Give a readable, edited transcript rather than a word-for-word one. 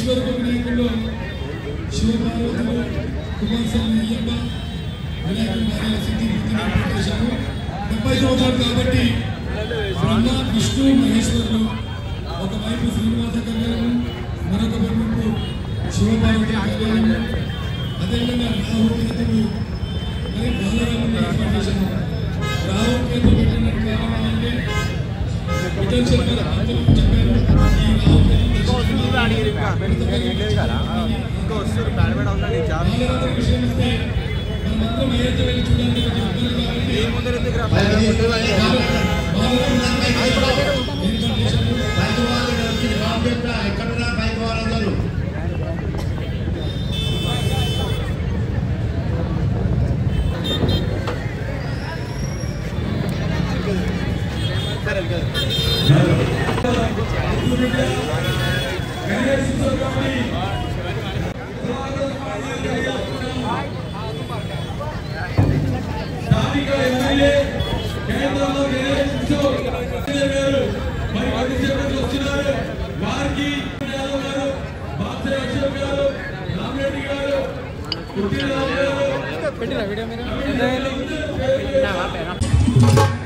ఈశ్వరుడు వినాయకుల్లో శివపార్వతులు కుమారస్వామి అయ్యప్ప వినాయకుడు భార్య సిద్ధి ఏర్పాటు చేశాము. 70 సంవత్సరాలు కాబట్టి బ్రహ్మ విష్ణు మహేశ్వరులు ఒకవైపు శ్రీనివాస కళ్యాణం, మరొక వైపు శివపార్వతి కళ్యాణం, అదేవిధంగా రాహుకేతులు మరి బాలరాముని ఏర్పాటు చేశాము. రాహుకేతు పెట్టినట్టు కావాలంటే విఠల్ శర్మ పంతులు చెప్పారు. ఈ రాహుకేతు విషయం వస్తే మనమందరం అయోధ్య వెళ్ళి చూడడానికి పెట్టిన వీడియో మీరు